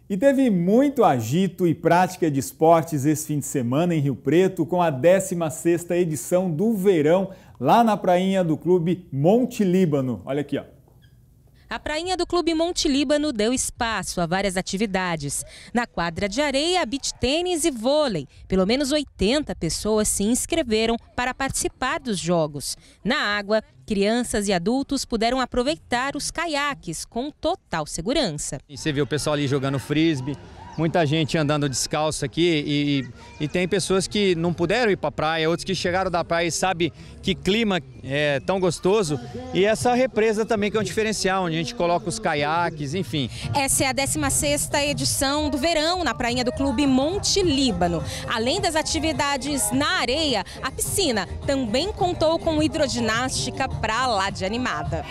E teve muito agito e prática de esportes esse fim de semana em Rio Preto com a 16ª edição do Verão lá na prainha do Clube Monte Líbano. Olha aqui, ó. A prainha do Clube Monte Líbano deu espaço a várias atividades. Na quadra de areia, beach tênis e vôlei. Pelo menos 80 pessoas se inscreveram para participar dos jogos. Na água, crianças e adultos puderam aproveitar os caiaques com total segurança. Você vê o pessoal ali jogando frisbee, muita gente andando descalço aqui e tem pessoas que não puderam ir para a praia, outros que chegaram da praia e sabem que clima é tão gostoso. E essa represa também que é um diferencial, onde a gente coloca os caiaques, enfim. Essa é a 16ª edição do verão na prainha do Clube Monte Líbano. Além das atividades na areia, a piscina também contou com hidroginástica pra lá de animada.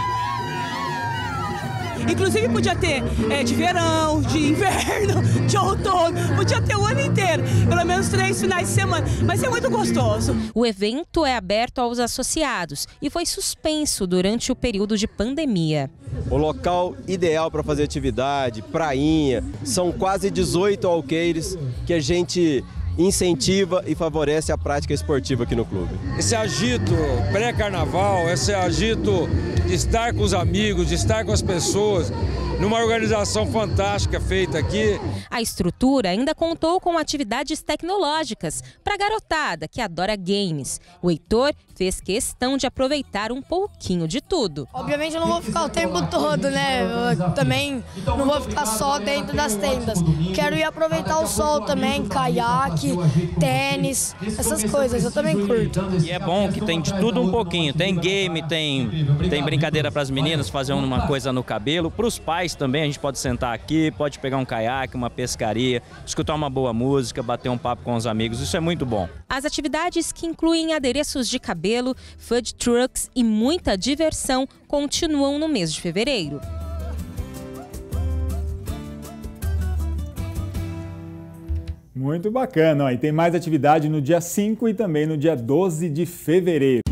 Inclusive podia ter de verão, de inverno, de outono, podia ter o ano inteiro, pelo menos 3 finais de semana, mas é muito gostoso. O evento é aberto aos associados e foi suspenso durante o período de pandemia. O local ideal para fazer atividade, prainha, são quase 18 alqueires que a gente incentiva e favorece a prática esportiva aqui no clube. Esse agito pré-carnaval, esse agito de estar com os amigos, de estar com as pessoas, numa organização fantástica feita aqui. A estrutura ainda contou com atividades tecnológicas para a garotada que adora games. O Heitor fez questão de aproveitar um pouquinho de tudo. Obviamente eu não vou ficar o tempo todo, né? Eu também não vou ficar só dentro das tendas. Quero ir aproveitar o sol também, caiaque, tênis, essas coisas, eu também curto. E é bom que tem de tudo um pouquinho, tem game, tem brincadeira para as meninas, fazer uma coisa no cabelo, para os pais também, a gente pode sentar aqui, pode pegar um caiaque, uma pescaria, escutar uma boa música, bater um papo com os amigos, isso é muito bom. As atividades que incluem adereços de cabelo, food trucks e muita diversão continuam no mês de fevereiro. Muito bacana, ó. E tem mais atividade no dia 5 e também no dia 12 de fevereiro.